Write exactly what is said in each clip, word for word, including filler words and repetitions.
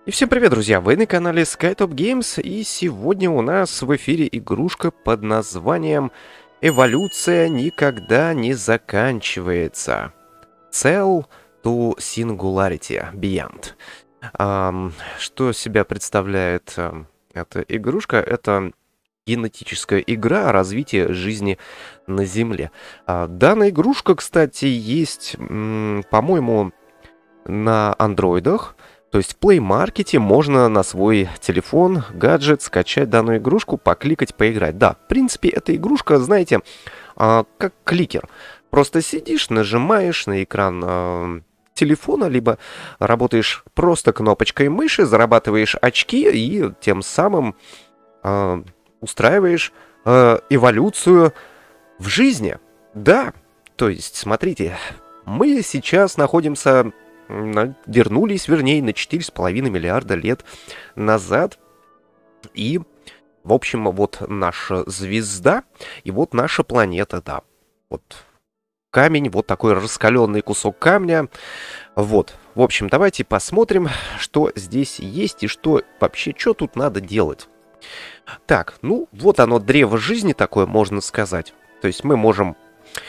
И всем привет, друзья! Вы на канале SkyTop Games, и сегодня у нас в эфире игрушка под названием «Эволюция никогда не заканчивается». Cell to Singularity Beyond. Ам, что себя представляет ам, эта игрушка? Это генетическая игра о развитии жизни на Земле. А, данная игрушка, кстати, есть, м, по-моему, на андроидах. То есть в Play Market можно на свой телефон, гаджет скачать данную игрушку, покликать, поиграть. Да, в принципе, эта игрушка, знаете, а, как кликер. Просто сидишь, нажимаешь на экран а, телефона, либо работаешь просто кнопочкой мыши, зарабатываешь очки и тем самым а, устраиваешь а, эволюцию в жизни. Да, то есть, смотрите, мы сейчас находимся... на- вернулись, вернее, на четыре с половиной миллиарда лет назад. И, в общем, вот наша звезда, и вот наша планета, да. Вот камень, вот такой раскаленный кусок камня. Вот, в общем, давайте посмотрим, что здесь есть и что вообще, что тут надо делать. Так, ну, вот оно, древо жизни такое, можно сказать. То есть мы можем,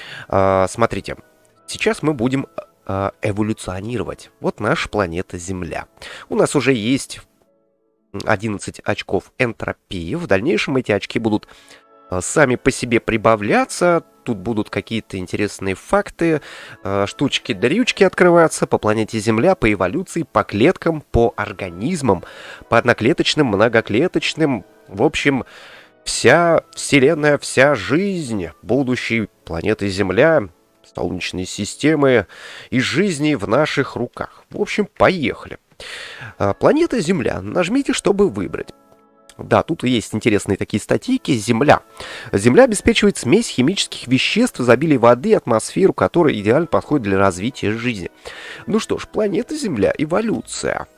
а, смотрите, сейчас мы будем а, эволюционировать. Вот наша планета Земля. У нас уже есть одиннадцать очков энтропии. В дальнейшем эти очки будут а, сами по себе прибавляться. Тут будут какие-то интересные факты, а, штучки-дрючки открываться по планете Земля, по эволюции, по клеткам, по организмам, по одноклеточным, многоклеточным. В общем, вся Вселенная, вся жизнь будущей планеты Земля, Солнечной системы и жизни в наших руках. В общем, поехали. А, Планета Земля. Нажмите, чтобы выбрать. Да, тут есть интересные такие статейки. Земля. Земля обеспечивает смесь химических веществ, изобилие воды, атмосферу, которая идеально подходит для развития жизни. Ну что ж, планета Земля. Эволюция.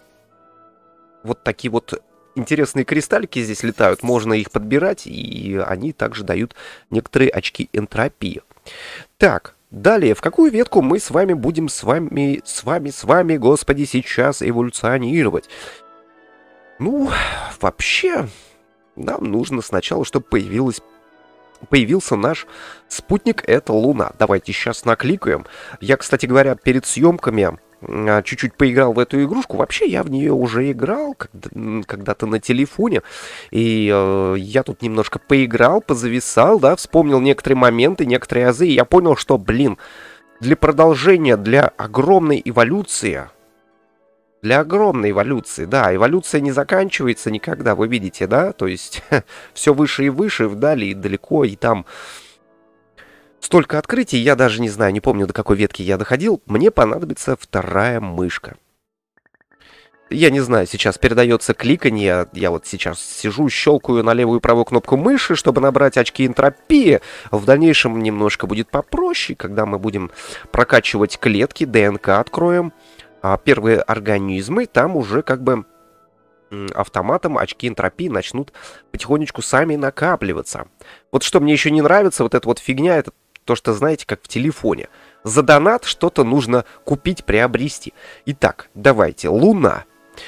Вот такие вот интересные кристаллики здесь летают. Можно их подбирать, и они также дают некоторые очки энтропии. Так, далее, в какую ветку мы с вами будем с вами, с вами, с вами, господи, сейчас эволюционировать? Ну, вообще, нам нужно сначала, чтобы появилась, появился наш спутник, это Луна. Давайте сейчас накликаем. Я, кстати говоря, перед съемками а, чуть-чуть поиграл в эту игрушку. Вообще, я в нее уже играл когда- м, когда-то на телефоне. И э, я тут немножко поиграл, позависал, да, вспомнил некоторые моменты, некоторые азы. И я понял, что, блин, для продолжения, для огромной эволюции, для огромной эволюции, да, эволюция не заканчивается никогда, вы видите, да? То есть все выше и выше, вдали и далеко, и там столько открытий, я даже не знаю, не помню, до какой ветки я доходил. Мне понадобится вторая мышка. Я не знаю, сейчас передается кликанье. Я вот сейчас сижу, щелкаю на левую и правую кнопку мыши, чтобы набрать очки энтропии. В дальнейшем немножко будет попроще, когда мы будем прокачивать клетки, ДНК откроем. А первые организмы, там уже как бы м, автоматом очки энтропии начнут потихонечку сами накапливаться. Вот что мне еще не нравится, вот эта вот фигня, это то, что, знаете, как в телефоне. За донат что-то нужно купить, приобрести. Итак, давайте. Луна.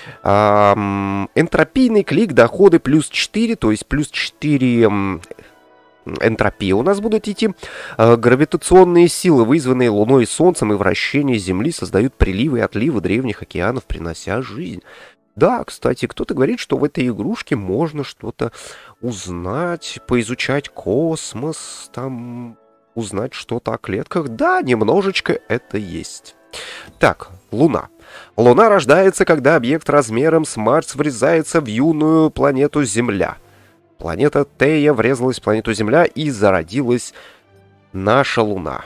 Ам, энтропийный клик, доходы плюс четыре, то есть плюс четыре м, энтропии у нас будут идти. А, гравитационные силы, вызванные Луной и Солнцем, и вращение Земли создают приливы и отливы древних океанов, принося жизнь. Да, кстати, кто-то говорит, что в этой игрушке можно что-то узнать, поизучать космос, там узнать что-то о клетках. Да, немножечко это есть. Так, Луна. Луна рождается, когда объект размером с Марс врезается в юную планету Земля. Планета Тея врезалась в планету Земля и зародилась наша Луна.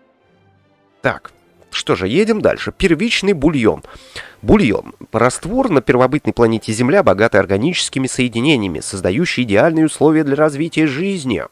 Так, что же, едем дальше. Первичный бульон. Бульон. Раствор на первобытной планете Земля, богатый органическими соединениями, создающий идеальные условия для развития жизни.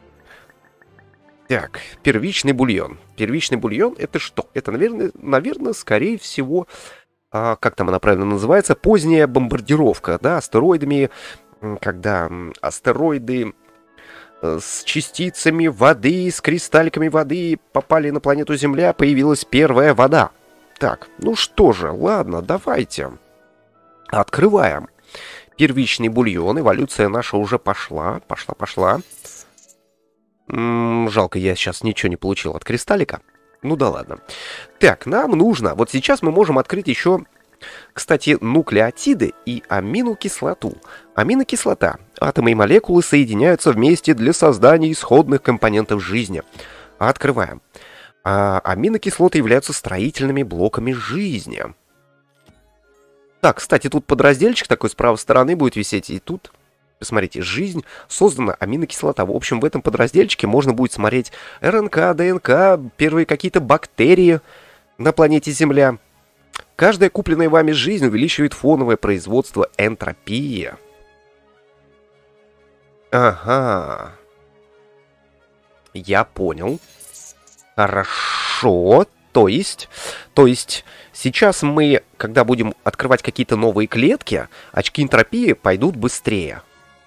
Так, первичный бульон. Первичный бульон — это что? Это, наверное, наверное, скорее всего, а, как там она правильно называется, поздняя бомбардировка, да, астероидами, м, когда м, астероиды э, с частицами воды, с кристалликами воды попали на планету Земля, появилась первая вода. Так, ну что же, ладно, давайте. Открываем. Первичный бульон. Эволюция наша уже пошла. Пошла, пошла. М-м, жалко, я сейчас ничего не получил от кристаллика. Ну да ладно. Так, нам нужно... Вот сейчас мы можем открыть еще, кстати, нуклеотиды и аминокислоту. Аминокислота. Атомы и молекулы соединяются вместе для создания исходных компонентов жизни. Открываем. А аминокислоты являются строительными блоками жизни. Так, кстати, тут подразделчик такой с правой стороны будет висеть. И тут, посмотрите, жизнь создана аминокислота. В общем, в этом подразделчике можно будет смотреть РНК, ДНК, первые какие-то бактерии на планете Земля. Каждая купленная вами жизнь увеличивает фоновое производство энтропии. Ага. Я понял. Хорошо. То есть, то есть, сейчас мы, когда будем открывать какие-то новые клетки, очки энтропии пойдут быстрее.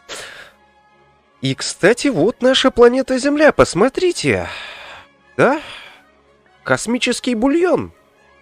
И, кстати, вот наша планета Земля, посмотрите. Да? Космический бульон.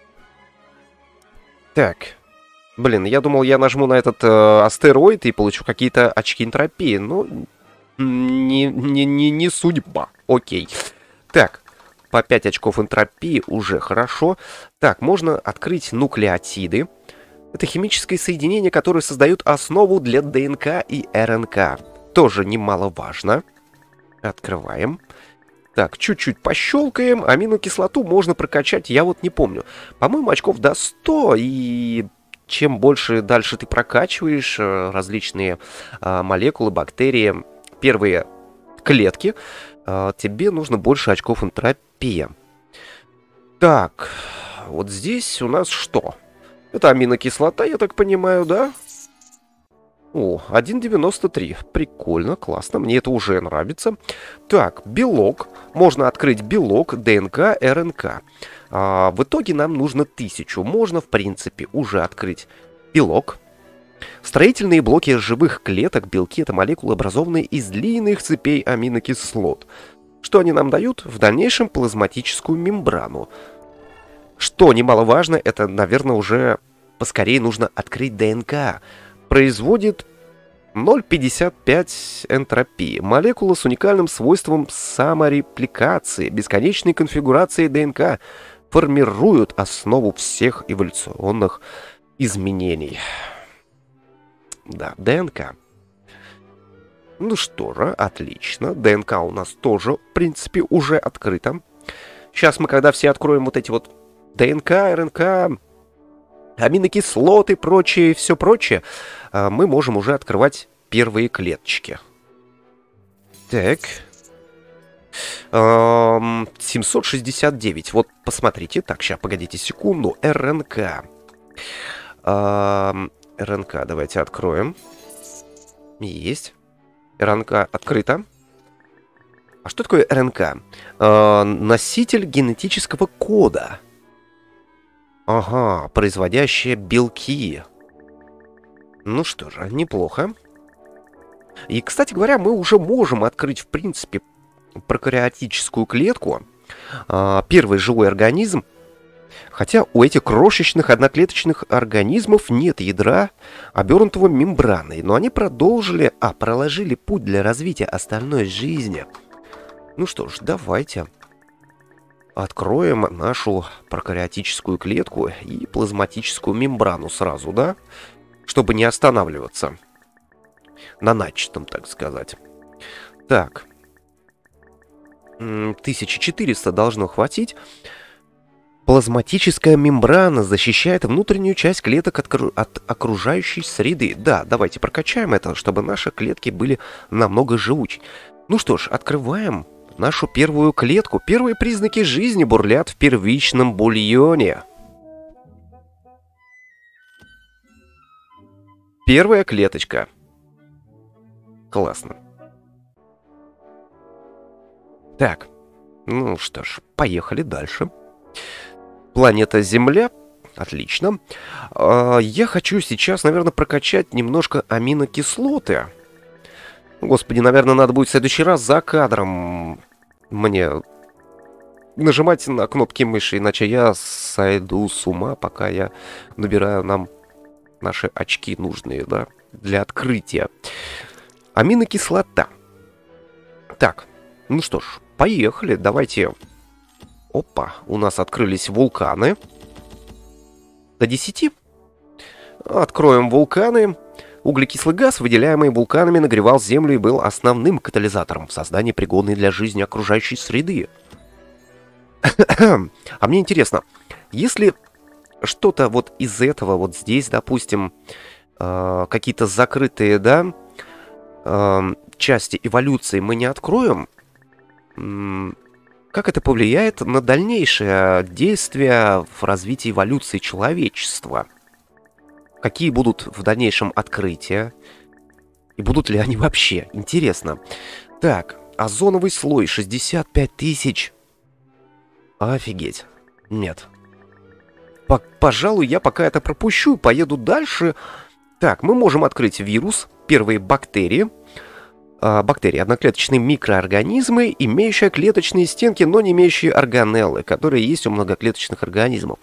Так. Блин, я думал, я нажму на этот э, астероид и получу какие-то очки энтропии. Но не, не, не, не судьба. Окей. Так. По пять очков энтропии уже хорошо. Так, можно открыть нуклеотиды. Это химическое соединение, которое создает основу для ДНК и РНК. Тоже немаловажно. Открываем. Так, чуть-чуть пощелкаем. Аминокислоту можно прокачать, я вот не помню. По-моему, очков до ста. И чем больше дальше ты прокачиваешь различные а, молекулы, бактерии, первые клетки, а, тебе нужно больше очков энтропии. Так, вот здесь у нас что? Это аминокислота, я так понимаю, да? О, один девяносто три. Прикольно, классно, мне это уже нравится. Так, белок. Можно открыть белок, ДНК, РНК. А, в итоге нам нужно тысячу. Можно, в принципе, уже открыть белок. Строительные блоки живых клеток, белки — это молекулы, образованные из длинных цепей аминокислот. Что они нам дают? В дальнейшем плазматическую мембрану. Что немаловажно, это, наверное, уже поскорее нужно открыть ДНК. Производит ноль целых пятьдесят пять сотых энтропии. Молекула с уникальным свойством саморепликации, бесконечной конфигурации ДНК формируют основу всех эволюционных изменений. Да, ДНК. Ну что же, отлично. ДНК у нас тоже, в принципе, уже открыта. Сейчас мы, когда все откроем вот эти вот ДНК, РНК, аминокислоты, прочее, все прочее, мы можем уже открывать первые клеточки. Так. семьсот шестьдесят девять. Вот, посмотрите. Так, сейчас, погодите секунду. РНК. РНК давайте откроем. Есть. РНК открыто. А что такое РНК? Э, носитель генетического кода. Ага, производящие белки. Ну что же, неплохо. И, кстати говоря, мы уже можем открыть, в принципе, прокариотическую клетку. Э, первый живой организм. Хотя у этих крошечных одноклеточных организмов нет ядра, обернутого мембраной, но они продолжили, а, проложили путь для развития остальной жизни. Ну что ж, давайте откроем нашу прокариотическую клетку и плазматическую мембрану сразу, да? Чтобы не останавливаться на начатом, так сказать. Так. тысяча четыреста должно хватить. Плазматическая мембрана защищает внутреннюю часть клеток от, от окружающей среды. Да, давайте прокачаем это, чтобы наши клетки были намного живучей. Ну что ж, открываем нашу первую клетку. Первые признаки жизни бурлят в первичном бульоне. Первая клеточка. Классно. Так, ну что ж, поехали дальше. Планета Земля. Отлично. Я хочу сейчас, наверное, прокачать немножко аминокислоты. Господи, наверное, надо будет в следующий раз за кадром мне нажимать на кнопки мыши, иначе я сойду с ума, пока я набираю нам наши очки нужные, да, для открытия. Аминокислота. Так, ну что ж, поехали, давайте. Опа, у нас открылись вулканы. До десяти. Откроем вулканы. Углекислый газ, выделяемый вулканами, нагревал Землю и был основным катализатором в создании пригодной для жизни окружающей среды. А мне интересно, если что-то вот из этого вот здесь, допустим, э, какие-то закрытые, да, э, части эволюции мы не откроем, э, как это повлияет на дальнейшее действие в развитии эволюции человечества? Какие будут в дальнейшем открытия? И будут ли они вообще? Интересно. Так, озоновый слой шестьдесят пять тысяч. Офигеть. Нет. По- пожалуй, я пока это пропущу, поеду дальше. Так, мы можем открыть вирус, первые бактерии. А, бактерии — одноклеточные микроорганизмы, имеющие клеточные стенки, но не имеющие органеллы, которые есть у многоклеточных организмов.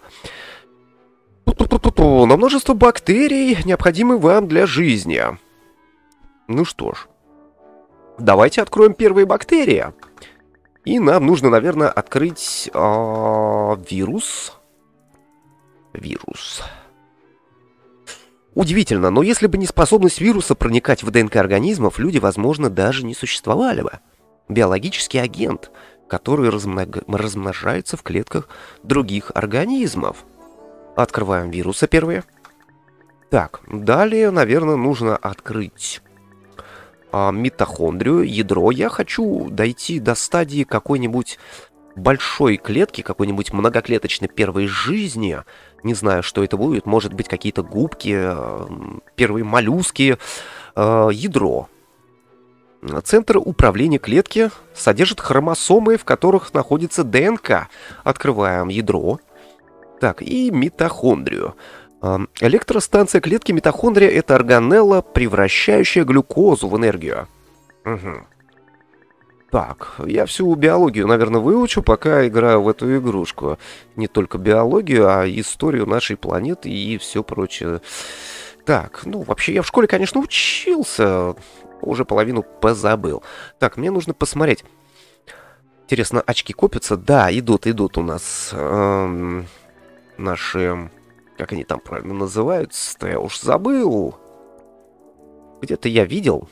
Но множество бактерий необходимы вам для жизни. Ну что ж, давайте откроем первые бактерии. И нам нужно, наверное, открыть э, вирус. Вирус. Удивительно, но если бы не способность вируса проникать в ДНК организмов, люди, возможно, даже не существовали бы. Биологический агент, который размног... размножается в клетках других организмов. Открываем вирусы первые. Так, далее, наверное, нужно открыть а, митохондрию, ядро. Я хочу дойти до стадии какой-нибудь большой клетки, какой-нибудь многоклеточной первой жизни. Не знаю, что это будет. Может быть, какие-то губки, первые моллюски. Э, ядро. Центр управления клетки содержит хромосомы, в которых находится ДНК. Открываем ядро. Так, и митохондрию. Э, электростанция клетки митохондрия — это органелла, превращающая глюкозу в энергию. Угу. Так, я всю биологию, наверное, выучу, пока играю в эту игрушку. Не только биологию, а историю нашей планеты и все прочее. Так, ну, вообще, я в школе, конечно, учился. Уже половину позабыл. Так, мне нужно посмотреть. Интересно, очки копятся? Да, идут, идут у нас эм, наши... Как они там правильно называются-то? Я уж забыл. Где-то я видел...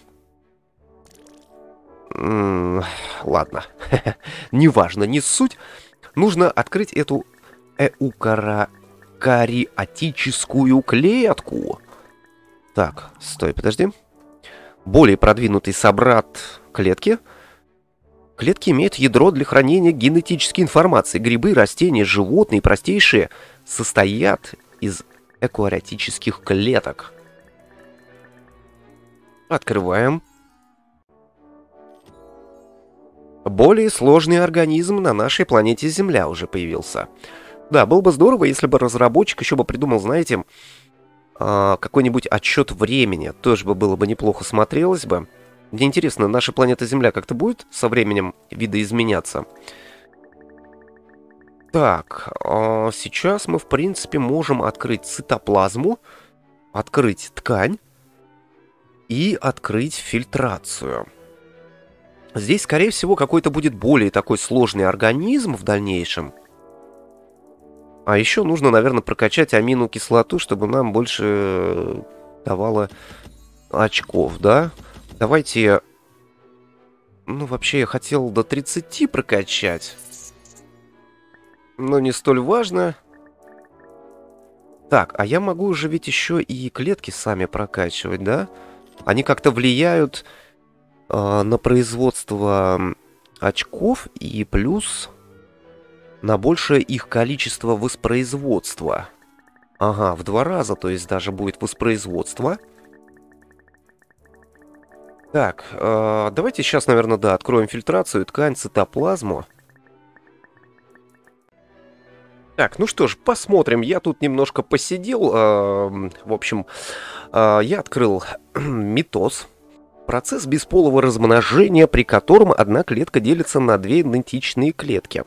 Ладно, неважно, не суть. Нужно открыть эту эукариотическую клетку. Так, стой, подожди. Более продвинутый собрат клетки. Клетки имеют ядро для хранения генетической информации. Грибы, растения, животные, простейшие, состоят из эукариотических клеток. Открываем. Более сложный организм на нашей планете Земля уже появился. Да, было бы здорово, если бы разработчик еще бы придумал, знаете, какой-нибудь отсчет времени. Тоже бы было бы неплохо смотрелось бы. Мне интересно, наша планета Земля как-то будет со временем видоизменяться? Так, сейчас мы, в принципе, можем открыть цитоплазму, открыть ткань и открыть фильтрацию. Здесь, скорее всего, какой-то будет более такой сложный организм в дальнейшем. А еще нужно, наверное, прокачать аминокислоту, чтобы нам больше давало очков, да? Давайте... Ну, вообще, я хотел до тридцати прокачать. Но не столь важно. Так, а я могу уже ведь еще и клетки сами прокачивать, да? Они как-то влияют... на производство очков и плюс на большее их количество воспроизводства. Ага, в два раза, то есть даже будет воспроизводство. Так, э, давайте сейчас, наверное, да, откроем фильтрацию, ткань, цитоплазму. Так, ну что ж, посмотрим. Я тут немножко посидел. Э, в общем, э, я открыл митоз. Процесс бесполого размножения, при котором одна клетка делится на две идентичные клетки.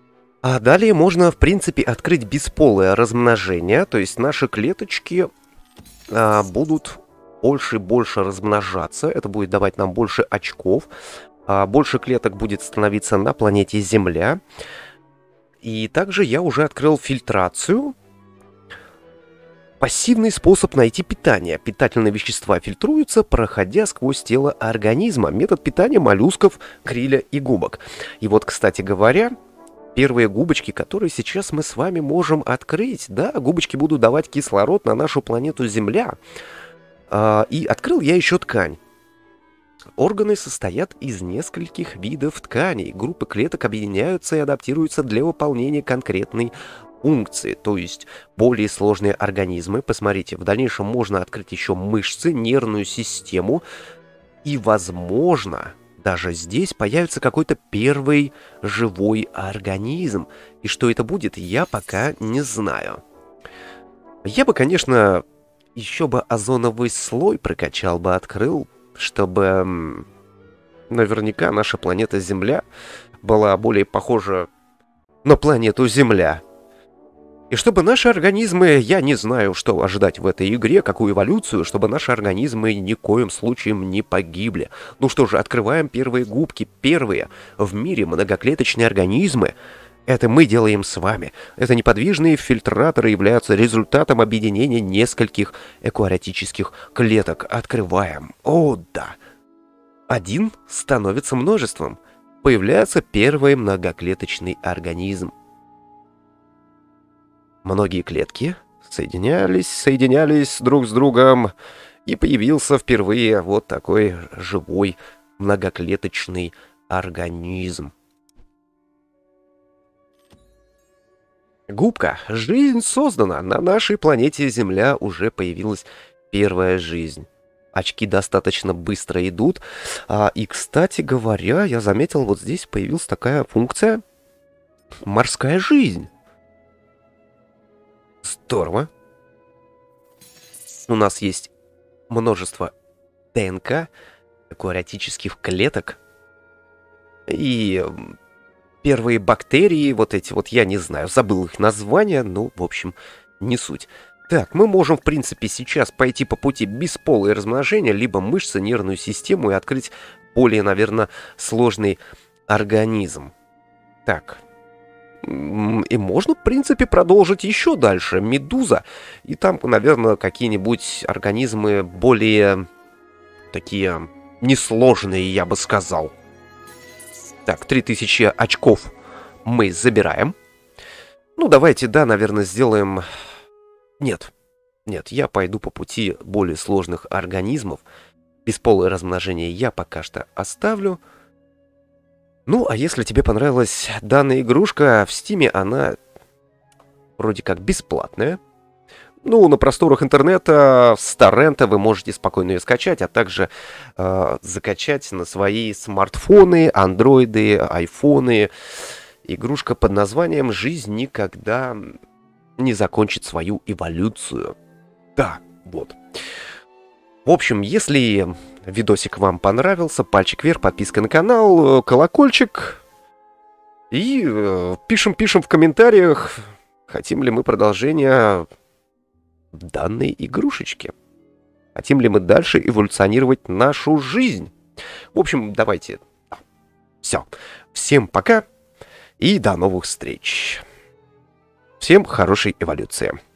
А далее можно, в принципе, открыть бесполое размножение, то есть наши клеточки а, будут больше и больше размножаться. Это будет давать нам больше очков. А, больше клеток будет становиться на планете Земля. И также я уже открыл фильтрацию. Пассивный способ найти питание. Питательные вещества фильтруются, проходя сквозь тело организма. Метод питания моллюсков, криля и губок. И вот, кстати говоря, первые губочки, которые сейчас мы с вами можем открыть. Да, губочки будут давать кислород на нашу планету Земля. А, и открыл я еще ткань. Органы состоят из нескольких видов тканей. Группы клеток объединяются и адаптируются для выполнения конкретной функции, то есть более сложные организмы. Посмотрите, в дальнейшем можно открыть еще мышцы, нервную систему, и, возможно, даже здесь появится какой-то первый живой организм. И что это будет, я пока не знаю. Я бы, конечно, еще бы озоновый слой прокачал бы, открыл, чтобы наверняка наша планета Земля была более похожа на планету Земля. И чтобы наши организмы, я не знаю, что ожидать в этой игре, какую эволюцию, чтобы наши организмы ни коим случаем не погибли. Ну что же, открываем первые губки, первые в мире многоклеточные организмы. Это мы делаем с вами. Это неподвижные фильтраторы являются результатом объединения нескольких эукариотических клеток. Открываем. О, да. Один становится множеством. Появляется первый многоклеточный организм. Многие клетки соединялись, соединялись друг с другом, и появился впервые вот такой живой многоклеточный организм. Губка. Жизнь создана. На нашей планете Земля уже появилась первая жизнь. Очки достаточно быстро идут. А, и, кстати говоря, я заметил, вот здесь появилась такая функция «Морская жизнь». Здорово. У нас есть множество ДНК, эукариотических клеток. И первые бактерии, вот эти вот, я не знаю, забыл их название, ну, в общем, не суть. Так, мы можем, в принципе, сейчас пойти по пути бесполое размножение, либо мышцы, нервную систему и открыть более, наверное, сложный организм. Так. И можно, в принципе, продолжить еще дальше. Медуза. И там, наверное, какие-нибудь организмы более такие несложные, я бы сказал. Так, три тысячи очков мы забираем. Ну, давайте, да, наверное, сделаем... Нет, нет, я пойду по пути более сложных организмов. Бесполое размножение я пока что оставлю. Ну, а если тебе понравилась данная игрушка, в Стиме она вроде как бесплатная. Ну, на просторах интернета, с торрента вы можете спокойно ее скачать, а также э, закачать на свои смартфоны, андроиды, айфоны. Игрушка под названием «Жизнь никогда не закончит свою эволюцию». Да, вот. В общем, если видосик вам понравился, пальчик вверх, подписка на канал, колокольчик. И пишем-пишем в комментариях, хотим ли мы продолжения данной игрушечки. Хотим ли мы дальше эволюционировать нашу жизнь. В общем, давайте. Все. Всем пока и до новых встреч. Всем хорошей эволюции.